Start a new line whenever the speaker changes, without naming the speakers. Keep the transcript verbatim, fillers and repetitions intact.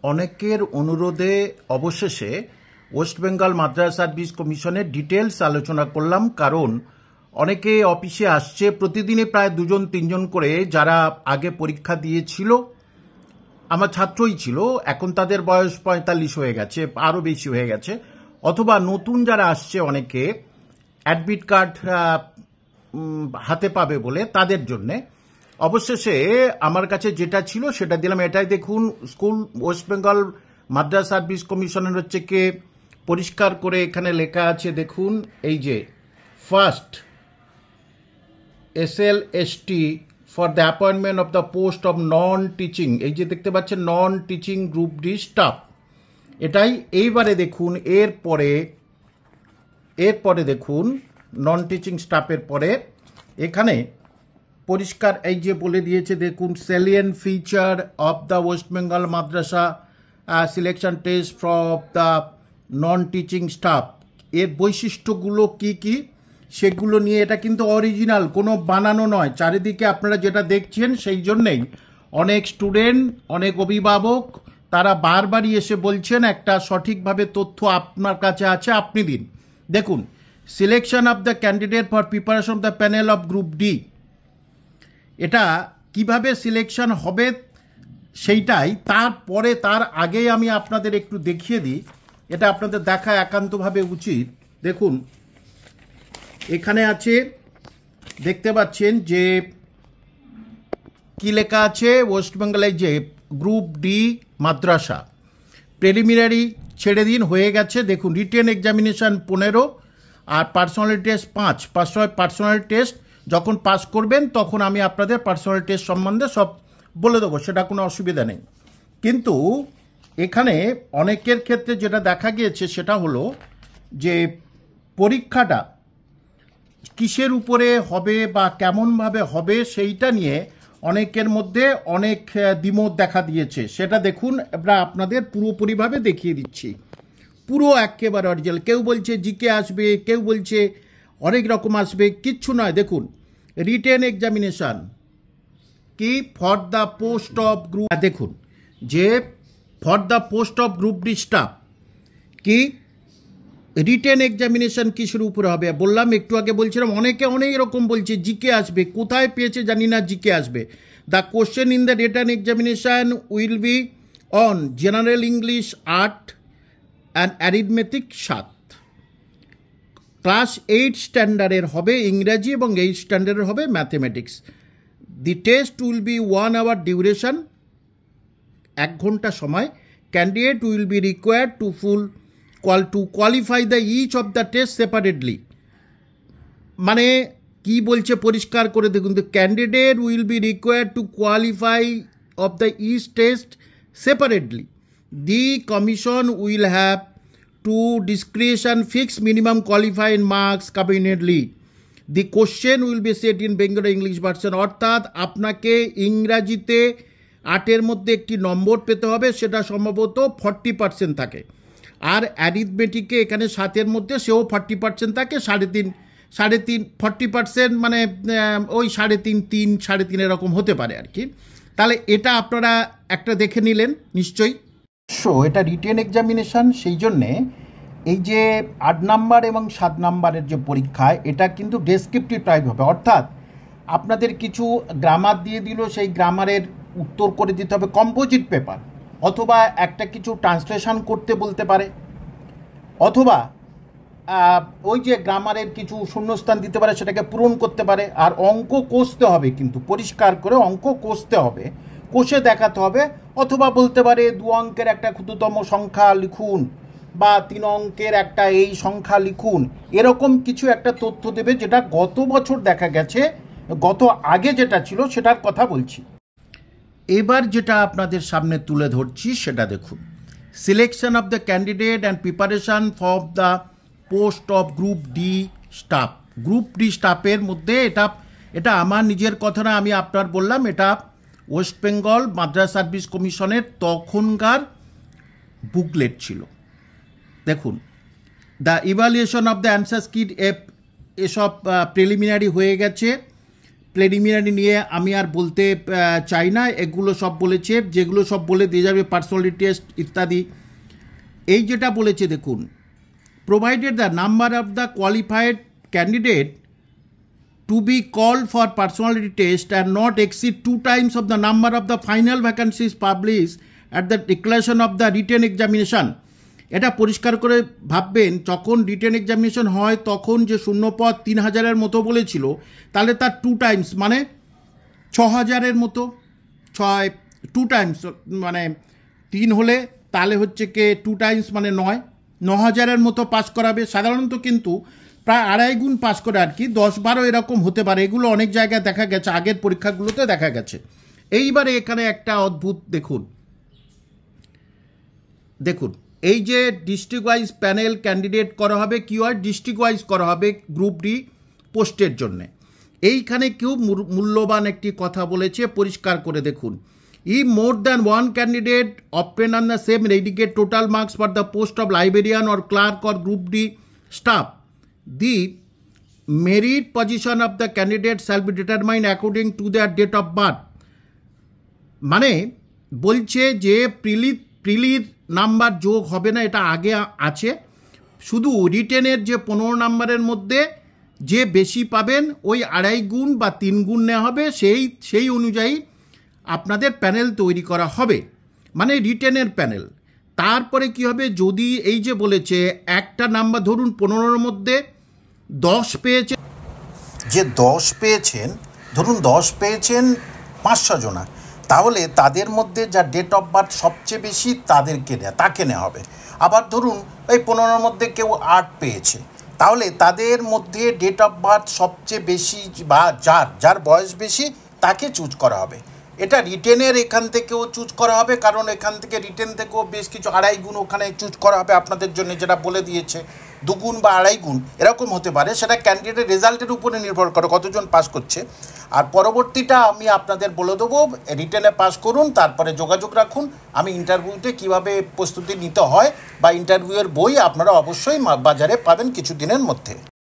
অনেকের অনুরোধে অবশেষে ওয়েস্ট বেঙ্গল মাদ্রাসা সার্ভিস কমিশনের ডিটেলস আলোচনা করলাম, কারণ অনেকে অফিসে আসছে প্রতিদিনে প্রায় দুজন তিনজন করে, যারা আগে পরীক্ষা দিয়েছিল, আমার ছাত্রই ছিল, এখন তাদের বয়স পঁয়তাল্লিশ হয়ে গেছে, আরও বেশি হয়ে গেছে, অথবা নতুন যারা আসছে অনেকে অ্যাডমিট কার্ড হাতে পাবে বলে, তাদের জন্যে অবশেষে আমার কাছে যেটা ছিল সেটা দিলাম। এটাই দেখুন, স্কুল ওয়েস্ট বেঙ্গল মাদ্রাসা সার্ভিস কমিশনের হচ্ছে কে পরিষ্কার করে এখানে লেখা আছে, দেখুন এই যে first S L S T for the appointment of the post of non teaching, এই যে দেখতে পাচ্ছেন non teaching group D staff, এটাই। এইবারে দেখুন এরপরে এরপরে দেখুন নন টিচিং স্টাফের পরে এখানে পরিষ্কার এই যে বলে দিয়েছে, দেখুন salient feature of the West Bengal Madrasah selection test for the non teaching staff, এর বৈশিষ্ট্যগুলো কি কি সেগুলো নিয়ে। এটা কিন্তু অরিজিনাল, কোনো বানানো নয়। চারিদিকে আপনারা যেটা দেখছেন সেই জন্যেই অনেক স্টুডেন্ট, অনেক অভিভাবক তারা বারবারই এসে বলছেন একটা সঠিকভাবে তথ্য আপনার কাছে আছে, আপনি দিন। দেখুন, selection of the candidate for preparation of the panel of group D, এটা কিভাবে সিলেকশন হবে সেইটাই। তারপরে তার আগেই আমি আপনাদের একটু দেখিয়ে দিই, এটা আপনাদের দেখা একান্তভাবে উচিত। দেখুন এখানে আছে, দেখতে পাচ্ছেন যে কি লেখা আছে, ওয়েস্ট বেঙ্গলের যে গ্রুপ ডি মাদ্রাসা প্রিলিমিনারি ছেড়ে দিন, হয়ে গেছে। দেখুন রিটেন এক্সামিনেশান পনেরো আর পার্সোনালিটি টেস্ট পাঁচ। পার্সোনাল টেস্ট যখন পাস করবেন তখন আমি আপনাদের পার্সোনাল টেস্ট সম্বন্ধে সব বলে দেবো, সেটা কোনো অসুবিধা নেই। কিন্তু এখানে অনেকের ক্ষেত্রে যেটা দেখা গিয়েছে সেটা হলো যে পরীক্ষাটা কিসের উপরে হবে বা কেমনভাবে হবে সেইটা নিয়ে অনেকের মধ্যে অনেক দ্বিমত দেখা দিয়েছে। সেটা দেখুন, আমরা আপনাদের পুরোপুরিভাবে দেখিয়ে দিচ্ছি, পুরো একেবারে অরিজিনাল। কেউ বলছে জিকে আসবে, কেউ বলছে অনেক রকম আসবে, কিচ্ছু নয়। দেখুন রিটেন এক্সামিনেশান কি for the post of group, দেখুন যে for the post of group D staff কি রিটেন এক্সামিনেশান কিসের উপরে হবে বললাম একটু আগে, বলছিলাম অনেকে অনেক রকম বলছে জিকে আসবে, কোথায় পেয়েছে জানি না জিকে আসবে। The question in the written examination will be on general English, art and arithmetic সাত। ক্লাস এইট স্ট্যান্ডার্ডের হবে ইংরাজি এবং এইট স্ট্যান্ডার্ডের হবে mathematics. The test will be one hour duration, এক ঘন্টা সময়। Candidate will be required to full call to qualify the each of the test separately. মানে কি বলছে পরিষ্কার করে দেখুন, the candidate will be required to qualify of the each test separately. The commission will have to discretion fix minimum qualified marks combinedly. The question will be set in Bengali English version, অর্থাৎ আপনাকে ইংরাজিতে আটের মধ্যে একটি নম্বর পেতে হবে, সেটা সম্ভবত ফর্টি পার্সেন্ট থাকে। আর অ্যারিথমেটিকে এখানে সাতের মধ্যে সেও ফর্টি পার্সেন্ট থাকে, সাড়ে তিন সাড়ে তিন ফর্টি পার্সেন্ট মানে ওই সাড়ে তিন তিন সাড়ে তিন এরকম হতে পারে আর কি। তাহলে এটা আপনারা একটা দেখে নিলেন নিশ্চয়ই। সো এটা রিটেন এক্সামিনেশান, সেই জন্যে এই যে আট নাম্বার এবং সাত নাম্বারের যে পরীক্ষা, এটা কিন্তু ডেসক্রিপটিভ টাইপ হবে, অর্থাৎ আপনাদের কিছু গ্রামার দিয়ে দিল, সেই গ্রামারের উত্তর করে দিতে হবে, কম্পোজিট পেপার, অথবা একটা কিছু ট্রান্সলেশন করতে বলতে পারে, অথবা ওই যে গ্রামারের কিছু শূন্যস্থান দিতে পারে, সেটাকে পূরণ করতে পারে। আর অঙ্ক কষতে হবে, কিন্তু পরিষ্কার করে অঙ্ক কষতে হবে, কষে দেখাতে হবে। অথবা বলতে পারে দু অঙ্কের একটা ক্ষুদ্রতম সংখ্যা লিখুন, বা তিন অঙ্কের একটা এই সংখ্যা লিখুন, এরকম কিছু একটা তথ্য দেবে, যেটা গত বছর দেখা গেছে, গত আগে যেটা ছিল সেটার কথা বলছি। এবার যেটা আপনাদের সামনে তুলে ধরছি সেটা দেখুন, selection of the candidate and preparation for the post of group D staff. Group D স্টাফের মধ্যে এটা এটা আমার নিজের কথা না, আমি আপনার বললাম, এটা ওয়েস্ট বেঙ্গল মাদ্রাসা সার্ভিস কমিশনের তখনকার বুকলেট ছিল। দেখুন, the evaluation of the answer script এসব প্রিলিমিনারি হয়ে গেছে। প্রিলিমিনারি নিয়ে আমি আর বলতে চাই না, এগুলো সব বলেছে, যেগুলো সব বলে দিয়ে যাবে পার্সোনালিটি টেস্ট ইত্যাদি। এই যেটা বলেছে দেখুন, provided the number of the qualified candidate to be called for personality test and not exceed two times of the number of the final vacancies published at the declaration of the written examination। এটা পরিষ্কার করে ভাববেন, যখন written examination হয় তখন যে শূন্যপদ তিন হাজারের মতো বলেছিল, তাহলে তার টু টাইমস মানে ছ হাজারের মতো, ছয় টু টাইমস মানে তিন হলে তাহলে হচ্ছে কে টু টাইমস মানে নয়, ন হাজারের মতো পাস করাবে সাধারণত, কিন্তু প্রায় আড়াই গুণ পাস করে আর কি, দশ বারো এরকম হতে পারে। এগুলো অনেক জায়গায় দেখা গেছে, আগের পরীক্ষাগুলোতে দেখা গেছে। এইবারে এখানে একটা অদ্ভুত দেখুন, দেখুন এই যে ডিস্ট্রিক্ট ওয়াইজ প্যানেল ক্যান্ডিডেট করা হবে, কি হয় ডিস্ট্রিক্ট ওয়াইজ করা হবে গ্রুপ ডি পোস্টের জন্যে। এইখানে কেউ মূল্যবান একটি কথা বলেছে, পরিষ্কার করে দেখুন, if more than one candidate obtain on the same aggregate total marks for the post of librarian or clerk or group D staff, the merit position of the candidate shall be determined according to their date of birth। মানে বলছে যে প্রিলি প্রিলির number যোগ হবে না, এটা আগে আছে, শুধু রিটেনের যে পনেরো নাম্বারের মধ্যে যে বেশি পাবেন ওই আড়াই গুণ বা তিন গুণ নেওয়া হবে, সেই সেই অনুযায়ী আপনাদের প্যানেল তৈরি করা হবে, মানে রিটেনের প্যানেল। তারপরে কি হবে, যদি এই যে বলেছে একটা নাম্বার ধরুন পনেরোর মধ্যে দশ পেয়েছেন,
যে দশ পেয়েছেন, ধরুন দশ পেয়েছেন পাঁচশো জনা, তাহলে তাদের মধ্যে যা ডেট অফ বার্থ সবচেয়ে বেশি তাদেরকে নেওয়া তাকে নেওয়া হবে। আবার ধরুন এই পনেরোর মধ্যে কেউ আট পেয়েছে, তাহলে তাদের মধ্যে ডেট অফ বার্থ সবচেয়ে বেশি বা যার যার বয়স বেশি তাকে চুজ করা হবে। এটা রিটেনের এখান থেকেও চুজ করা হবে, কারণ এখান থেকে রিটেন থেকেও বেশ কিছু আড়াই গুণ ওখানে চুজ করা হবে আপনাদের জন্য, যেটা বলে দিয়েছে দুগুণ বা আড়াই গুণ এরকম হতে পারে, সেটা ক্যান্ডিডেটের রেজাল্টের উপরে নির্ভর করে কতজন পাস করছে। আর পরবর্তীটা আমি আপনাদের বলে দেবো, রিটেনে পাস করুন, তারপরে যোগাযোগ রাখুন, আমি ইন্টারভিউতে কীভাবে প্রস্তুতি নিতে হয় বা ইন্টারভিউয়ের বই আপনারা অবশ্যই বাজারে পাবেন কিছুদিনের মধ্যে।